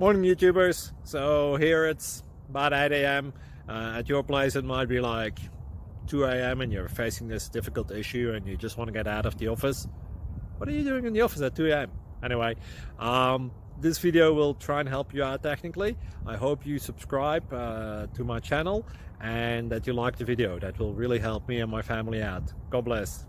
Morning YouTubers. So here it's about 8 a.m. At your place it might be like 2 a.m. and you're facing this difficult issue and you just want to get out of the office. What are you doing in the office at 2 a.m.? Anyway, this video will try and help you out technically. I hope you subscribe to my channel and that you like the video. That will really help me and my family out. God bless.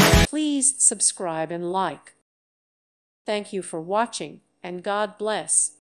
Please subscribe and like. Thank you for watching, and God bless.